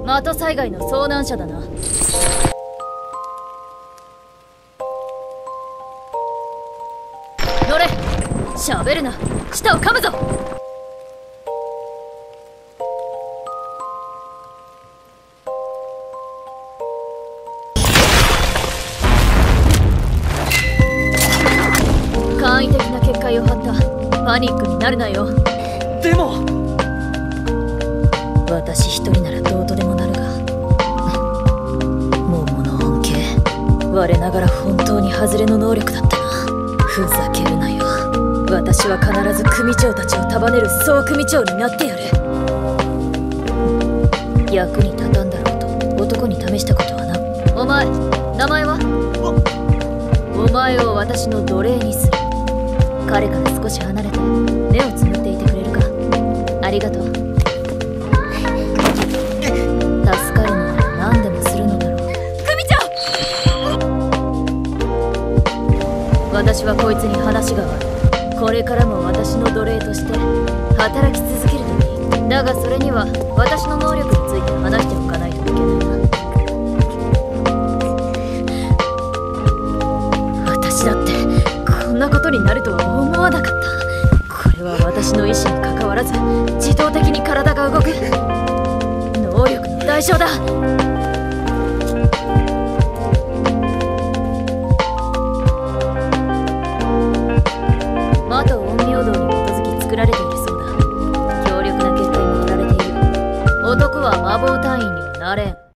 的災害の遭難者だな。乗れ。喋るな。舌を噛むぞ。簡易的な結界を張った。パニックになるなよ。 でも私一人ならどうとでもなるが、桃の恩恵、我ながら本当に外れの能力だったな。ふざけるなよ。私は必ず組長たちを束ねる総組長になってやる。役に立たんだろうと男に試したことはな。お前、名前は？お前を私の奴隷にする。彼から少し離れて目をつむっていてくれるか。ありがとう。助かるのなら何でもするのだろう。組長！私はこいつに話がある。これからも私の奴隷として働き続けるといい。だがそれには私の能力について話しておかないといけないな。私だってこんなことになるとは思わなかった。これは私の意志にかかわらず自動的に体が動く能力の代償だ。